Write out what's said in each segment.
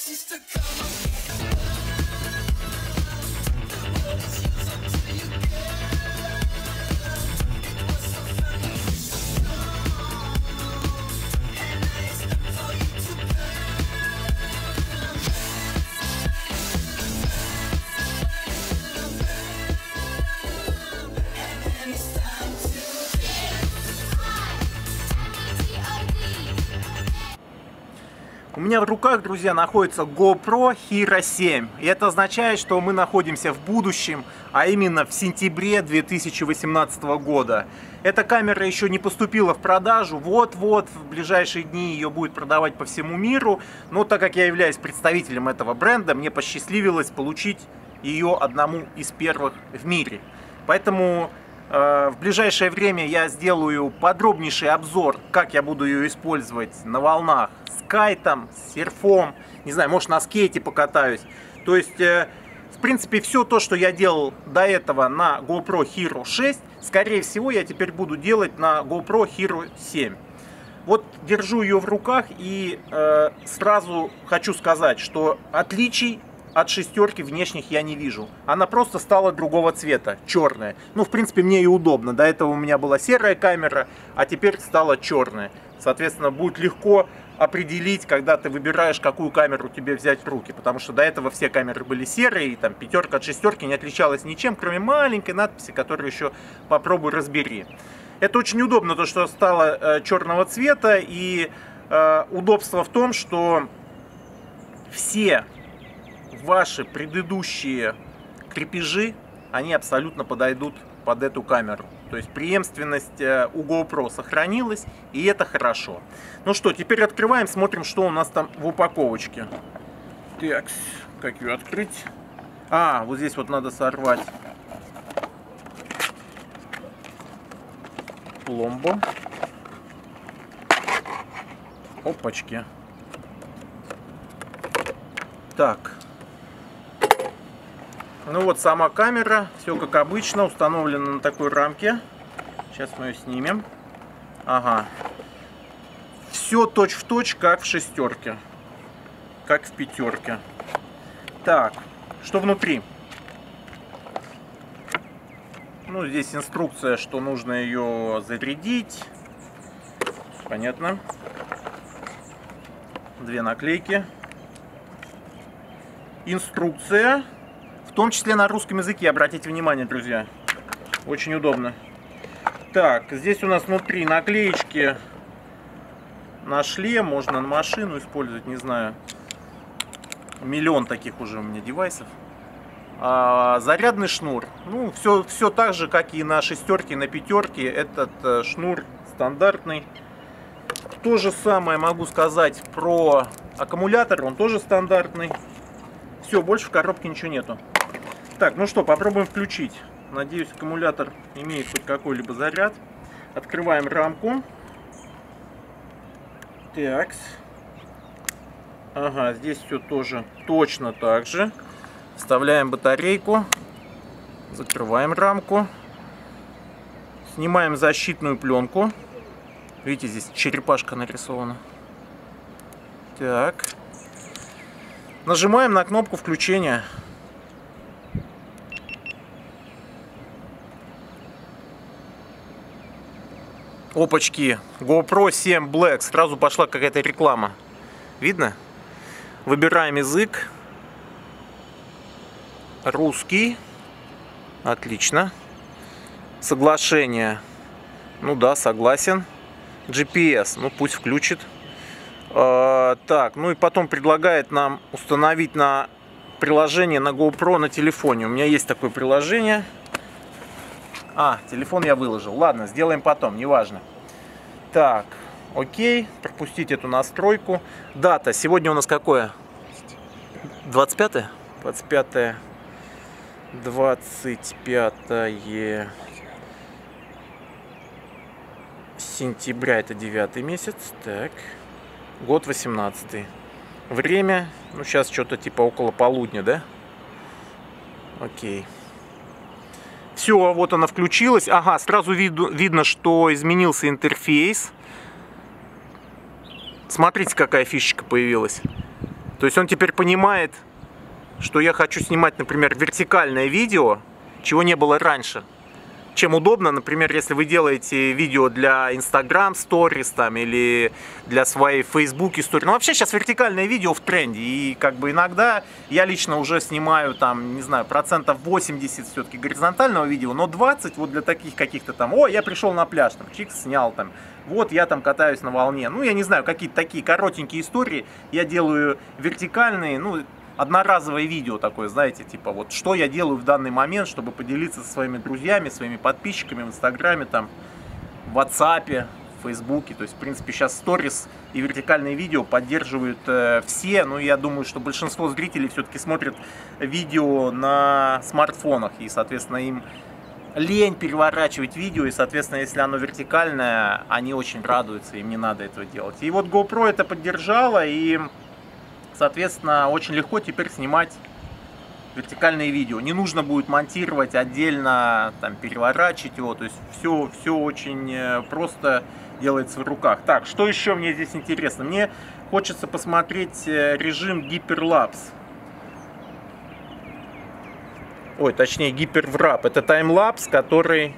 У меня в руках, друзья, находится GoPro Hero 7. И это означает, что мы находимся в будущем, а именно в сентябре 2018 года. Эта камера еще не поступила в продажу. Вот-вот в ближайшие дни ее будет продавать по всему миру. Но так как я являюсь представителем этого бренда, мне посчастливилось получить ее одному из первых в мире. Поэтому в ближайшее время я сделаю подробнейший обзор, как я буду ее использовать на волнах с кайтом, с серфом, не знаю, может на скейте покатаюсь. То есть, в принципе, все то, что я делал до этого на GoPro Hero 6, скорее всего, я теперь буду делать на GoPro Hero 7. Вот держу ее в руках и сразу хочу сказать, что отличий от шестерки внешних я не вижу. Она просто стала другого цвета, черная. Ну, в принципе, мне и удобно. До этого у меня была серая камера, а теперь стала черная. Соответственно, будет легко определить, когда ты выбираешь, какую камеру тебе взять в руки. Потому что до этого все камеры были серые, и там пятерка от шестерки не отличалась ничем, кроме маленькой надписи, которую еще попробуй разбери. Это очень удобно, то, что стало черного цвета. И удобство в том, что все ваши предыдущие крепежи, они абсолютно подойдут под эту камеру. То есть преемственность у GoPro сохранилась, и это хорошо. Ну что, теперь открываем, смотрим, что у нас там в упаковочке. Так, как ее открыть? А, вот здесь вот надо сорвать пломбу. Опачки. Так. Ну вот сама камера, все как обычно, установлена на такой рамке. Сейчас мы ее снимем. Ага. Все точь-в-точь, как в шестерке, как в пятерке. Так, что внутри? Ну, здесь инструкция, что нужно ее зарядить. Понятно. Две наклейки. Инструкция. В том числе на русском языке, обратите внимание, друзья. Очень удобно. Так, здесь у нас внутри наклеечки на шлем. Можно на машину использовать, не знаю. Миллион таких уже у меня девайсов. Зарядный шнур. Ну, все так же, как и на шестерке, на пятерке. Этот шнур стандартный. То же самое могу сказать про аккумулятор. Он тоже стандартный. Все, больше в коробке ничего нету. Так, ну что, попробуем включить. Надеюсь, аккумулятор имеет хоть какой-либо заряд. Открываем рамку. Так. Ага, здесь все тоже точно так же. Вставляем батарейку. Закрываем рамку. Снимаем защитную пленку. Видите, здесь черепашка нарисована. Так. Нажимаем на кнопку включения. Опачки, GoPro 7 Black, сразу пошла какая-то реклама. Видно? Выбираем язык. Русский. Отлично. Соглашение. Ну да, согласен. GPS, ну пусть включит. Так, ну и потом предлагает нам установить на приложение на GoPro на телефоне. У меня есть такое приложение. Телефон я выложил. Ладно, сделаем потом, неважно. Так, окей. Пропустить эту настройку. Дата. Сегодня у нас какое? 25? 25. 25 сентября. Это 9 месяц. Так. Год 18. Время. Ну, сейчас что-то типа около полудня, да? Окей. Все, вот она включилась. Ага, сразу видно, что изменился интерфейс. Смотрите, какая фишечка появилась. То есть он теперь понимает, что я хочу снимать, например, вертикальное видео, чего не было раньше. Чем удобно, например, если вы делаете видео для Instagram Stories там, или для своей Facebook истории. Ну, вообще сейчас вертикальное видео в тренде. И как бы иногда я лично уже снимаю там, не знаю, процентов 80 все-таки горизонтального видео, но 20 вот для таких каких-то там, о, я пришел на пляж, там, чик, снял там, вот я там катаюсь на волне. Ну, я не знаю, какие-то такие коротенькие истории я делаю вертикальные, ну, одноразовое видео такое, знаете, типа вот что я делаю в данный момент, чтобы поделиться со своими друзьями, своими подписчиками в Инстаграме, там, в WhatsApp, в Фейсбуке. То есть, в принципе, сейчас сторис и вертикальные видео поддерживают все, но я думаю, что большинство зрителей все-таки смотрят видео на смартфонах, и, соответственно, им лень переворачивать видео, и, соответственно, если оно вертикальное, они очень радуются, им не надо этого делать. И вот GoPro это поддержала, и соответственно, очень легко теперь снимать вертикальные видео. Не нужно будет монтировать отдельно, там, переворачивать его. То есть все очень просто делается в руках. Так, что еще мне здесь интересно? Мне хочется посмотреть режим гиперлапс. Ой, точнее гиперврап. Это таймлапс, который...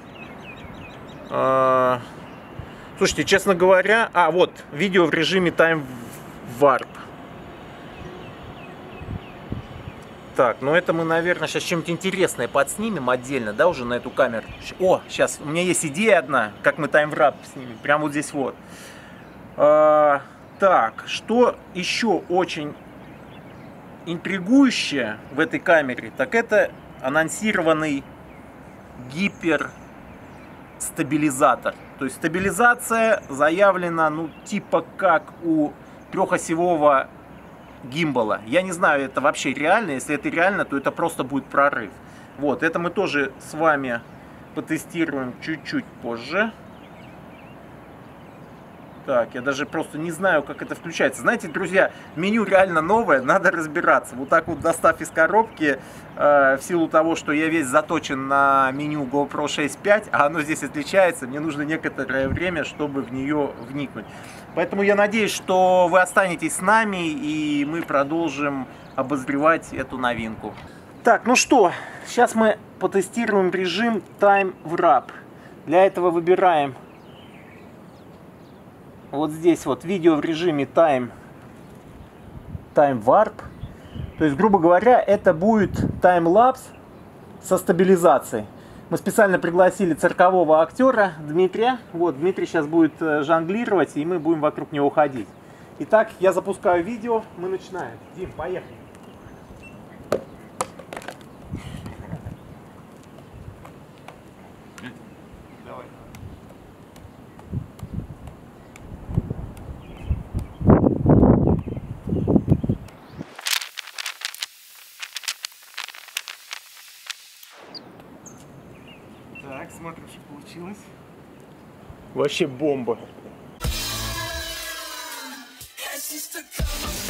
Слушайте, честно говоря... вот, видео в режиме таймварп. Так, ну это мы, наверное, сейчас что-нибудь интересное подснимем отдельно, да, уже на эту камеру. О, сейчас, у меня есть идея одна, как мы таймврап снимем, прямо вот здесь вот. Так, что еще очень интригующее в этой камере, так это анонсированный гиперстабилизатор. То есть стабилизация заявлена, ну, типа как у трехосевого гимбала. Я не знаю, это вообще реально. Если это реально, то это просто будет прорыв. Вот, это мы тоже с вами потестируем чуть-чуть позже. Так, я даже просто не знаю, как это включается. Знаете, друзья, меню реально новое, надо разбираться. Вот так вот, достав из коробки, в силу того, что я весь заточен на меню GoPro 6.5, а оно здесь отличается, мне нужно некоторое время, чтобы в нее вникнуть. Поэтому я надеюсь, что вы останетесь с нами, и мы продолжим обозревать эту новинку. Так, ну что, сейчас мы потестируем режим таймврап. Для этого выбираем вот здесь вот видео в режиме таймварп. То есть, грубо говоря, это будет таймлапс со стабилизацией. Мы специально пригласили циркового актера Дмитрия. Вот, Дмитрий сейчас будет жонглировать, и мы будем вокруг него ходить. Итак, я запускаю видео, мы начинаем. Дим, поехали. Давай. Так, смотрим, что получилось. Вообще бомба.